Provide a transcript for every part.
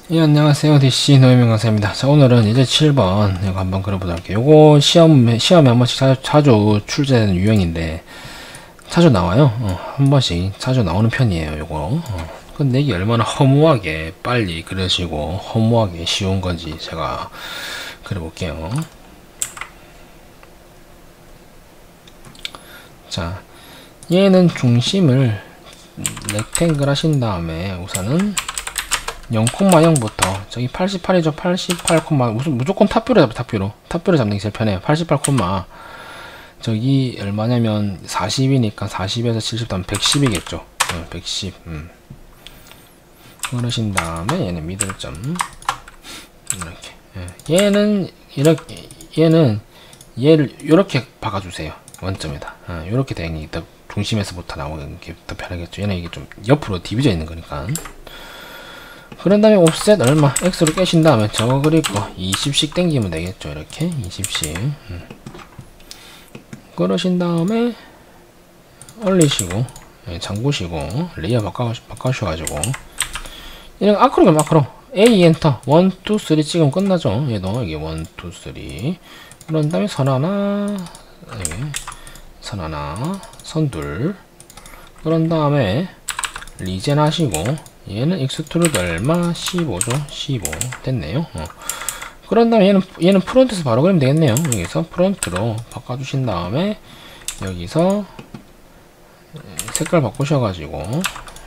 예, 안녕하세요. DC 노예명 강사입니다. 자, 오늘은 이제 7번 이거 한번 그려보도록 할게요. 요거 시험에 한 번씩 자주 출제되는 유형인데 자주 나와요. 한 번씩 자주 나오는 편이에요. 요거. 근데 이게 얼마나 허무하게 빨리 그려지고 허무하게 쉬운 건지 제가 그려볼게요. 자, 얘는 중심을 렉탱글 하신 다음에 우선은 0,0부터 저기 88이죠. 88, 무조건 탑뷰로 잡아. 탑뷰로 잡는 게 제일 편해요. 88, 저기 얼마냐면 40이니까 40에서 70 하면 110이겠죠. 110. 그러신 다음에 얘는 미들점 이렇게. 얘는 이렇게, 얘를 이렇게 박아주세요. 원점에다. 이렇게 되는 게 중심에서부터 나오는 게 더 편하겠죠. 얘는 이게 좀 옆으로 디비져 있는 거니까. 그런 다음에 옵셋 얼마 x로 깨신 다음에 저거 그리고 20씩 땡기면 되겠죠. 이렇게 20씩 그러신 다음에 올리시고 잠그시고 레이어 바꿔주셔가지고 이런 아크로 마크로 A 엔터 1, 2, 3 찍으면 끝나죠. 얘도 이게 1, 2, 3 그런 다음에 선 하나 선 둘 그런 다음에 리젠 하시고 얘는 익스트루드 얼마? 15죠. 15 됐네요. 그런 다음에 얘는 프론트에서 바로 그리면 되겠네요. 여기서 프론트로 바꿔주신 다음에 여기서 색깔 바꾸셔가지고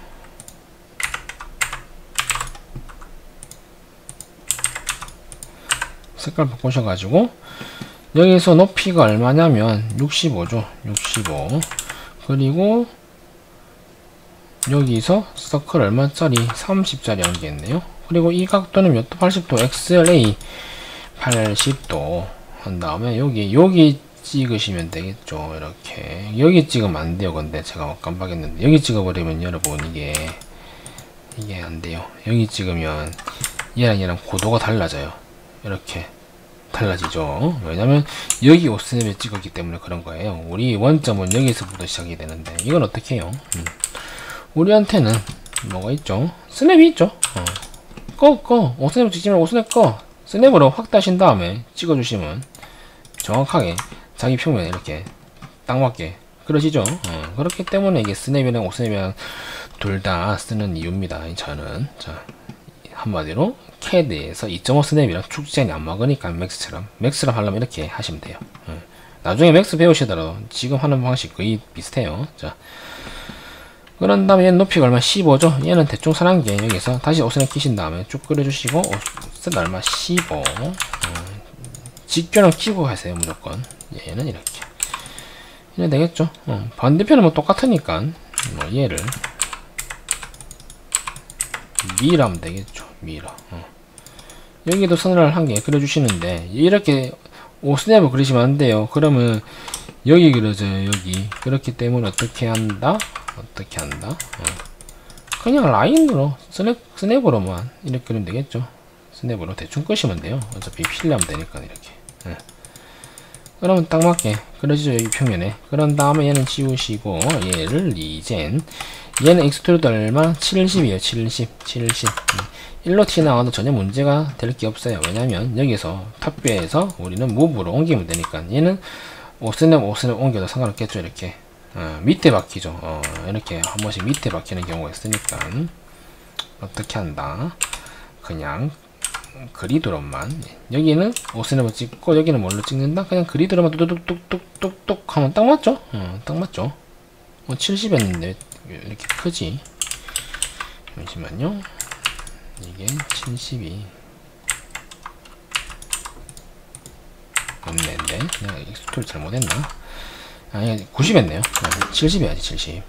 여기서 높이가 얼마냐면 65죠. 65 그리고 여기서 서클 얼마짜리? 30짜리 한개있네요. 그리고 이 각도는 몇 도? 80도. XLA 80도 한 다음에 여기 찍으시면 되겠죠. 이렇게 여기 찍으면 안 돼요. 근데 제가 깜빡했는데 여기 찍어버리면 여러분 이게 안 돼요. 여기 찍으면 얘랑 고도가 달라져요. 이렇게 달라지죠. 왜냐면 여기 오스냅에 찍었기 때문에 그런 거예요. 우리 원점은 여기서부터 시작이 되는데 이건 어떻게 해요? 우리한테는 뭐가 있죠? 스냅이 있죠. 오스냅 찍지 말고 오스냅 스냅으로 확대하신 다음에 찍어주시면 정확하게 자기 평면에 이렇게 딱 맞게 그러시죠. 그렇기 때문에 이게 스냅이랑 오스냅이랑 둘 다 쓰는 이유입니다. 저는 자 한마디로 캐드에서 2.5 스냅이랑 축지안이 안 막으니까 맥스처럼 하려면 이렇게 하시면 돼요. 나중에 맥스 배우시더라도 지금 하는 방식 거의 비슷해요. 자 그런 다음에 얘는 높이가 얼마? 15죠? 얘는 대충 선한 게 여기서 다시 오스냅 끼신 다음에 쭉 끓여주시고 오스냅 얼마? 15 직교는 키고 가세요. 무조건 얘는 이렇게 이래 되겠죠? 반대편은 뭐 똑같으니까 뭐 얘를 미라면 되겠죠. 미라 여기도 선을 한 개 그려주시는데 이렇게 오스냅을 그리시면 안 돼요. 그러면 여기 그려져요. 여기 그렇기 때문에 어떻게 한다? 그냥 라인으로 스냅으로만 이렇게 그리면 되겠죠. 스냅으로 대충 끄시면 돼요. 어차피 필요하면 되니까 이렇게. 그러면 딱 맞게 그려지죠. 여기 표면에. 그런 다음에 얘는 지우시고 얘를 리젠. 얘는 익스트루드 얼마? 70이에요. 70 1로 티 나와도 전혀 문제가 될 게 없어요. 왜냐면 여기서 탑뷰에서 우리는 무브로 옮기면 되니까 얘는 오스냅 옮겨도 상관없겠죠. 이렇게 밑에 박히죠. 이렇게 한 번씩 밑에 박히는 경우가 있으니까 어떻게 한다? 그냥 그리드로만 여기는 오스냅을 찍고 여기는 뭘로 찍는다? 그냥 그리드로만 뚝뚝뚝뚝뚝 하면 딱 맞죠? 딱 맞죠? 70이었는데 이렇게 크지? 잠시만요. 이게 70이 없네인데 내가 익스트를 잘못했나? 아니 90이었네요. 70 해야지 70.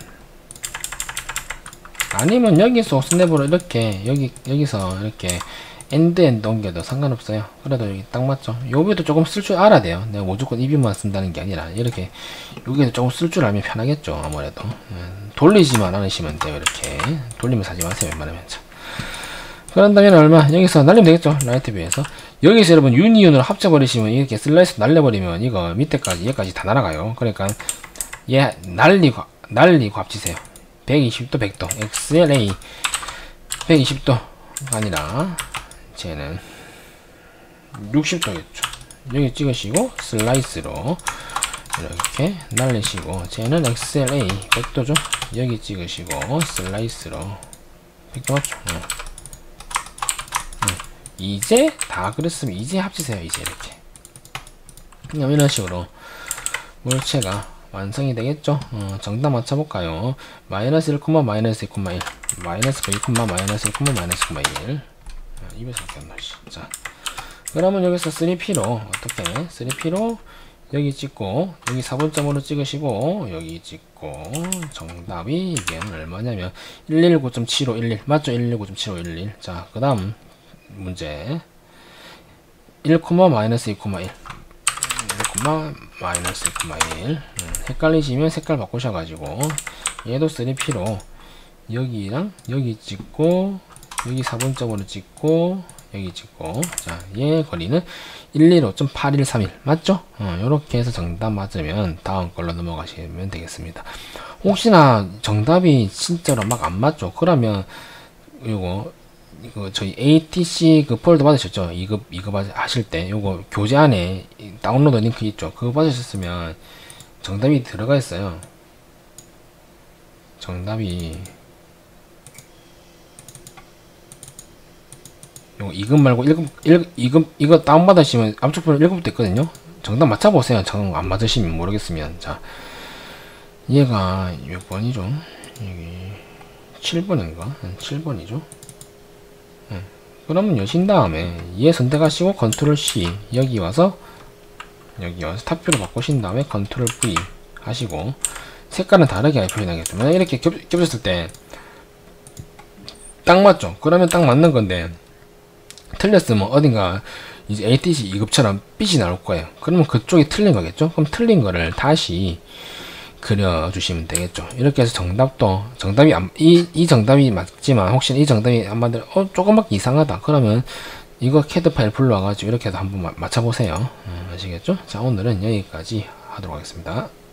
아니면 여기서 스냅으로 이렇게 여기서 이렇게 엔드 옮겨도 상관없어요. 그래도 여기 딱 맞죠. 요비도 조금 쓸 줄 알아야 돼요. 내가 무조건 이 뷰만 쓴다는 게 아니라 이렇게 여기도 조금 쓸 줄 알면 편하겠죠. 아무래도 돌리지만 않으시면 돼요. 이렇게 돌리면서 하지 마세요. 웬만하면. 그런 다음에 얼마? 여기서 날리면 되겠죠. 라이트 뷰에서 여기서 여러분 유니온으로 합쳐버리시면 이렇게 슬라이스 날려버리면 이거 밑에까지 얘까지 다 날아가요. 그러니까 얘 날리고 합치세요. 120도 100도 XLA 120도 아니라 쟤는 60도겠죠. 여기 찍으시고 슬라이스로 이렇게 날리시고, 쟤는 XLA 100도죠. 여기 찍으시고 슬라이스로 100도 맞죠? 이제 다 그랬으면 이제 합치세요. 이제 이렇게 그냥 이런 식으로 물체가 완성이 되겠죠. 정답 맞춰볼까요? 마이너스 1, 마이너스 2,1 마이너스 2, 마이너스 1, 마이너스 1 입에서 꼈나. 자, 그러면 여기서 3P로 어떻게 3P로 여기 찍고 여기 4분점으로 찍으시고 여기 찍고, 정답이 이게 얼마냐면 119.7511 맞죠? 119.7511. 자, 그 다음 문제 1, 마이너스 2,1 1, 마이너스 2,1 헷갈리시면 색깔 바꾸셔가지고 얘도 3P로 여기랑 여기 찍고 여기 4분점으로 찍고 여기 찍고, 자, 얘 거리는 115.8131 맞죠? 요렇게 해서 정답 맞으면 다음 걸로 넘어가시면 되겠습니다. 혹시나 정답이 진짜로 막 안 맞죠? 그러면 이거 저희 ATC 그 폴더 받으셨죠? 2급 하실 때 요거 교재 안에 다운로드 링크 있죠? 그거 받으셨으면 정답이 들어가 있어요. 정답이 요거 2급 말고 2급 이거 다운받으시면 앞쪽 번호 1급부터 있거든요. 정답 맞춰보세요. 정답 안 맞으시면 모르겠으면. 자, 얘가 몇 번이죠? 여기 7번인가? 7번이죠? 그러면 여신 다음에 얘 선택하시고 컨트롤 C 여기 와서 탑뷰로 바꾸신 다음에 컨트롤 V 하시고 색깔은 다르게 표현하겠죠. 만약 이렇게 겹쳤을 때 딱 맞죠? 그러면 딱 맞는 건데 틀렸으면 어딘가 이제 ATC 2급처럼 빛이 나올 거예요. 그러면 그쪽이 틀린 거겠죠? 그럼 틀린 거를 다시 그려주시면 되겠죠. 이렇게 해서 정답이 이 정답이 맞지만 혹시 이 정답이 안 맞으면 조금밖에 이상하다 그러면 이거 캐드 파일 불러와가지고 이렇게 해서 한번 맞춰보세요. 아시겠죠? 자, 오늘은 여기까지 하도록 하겠습니다.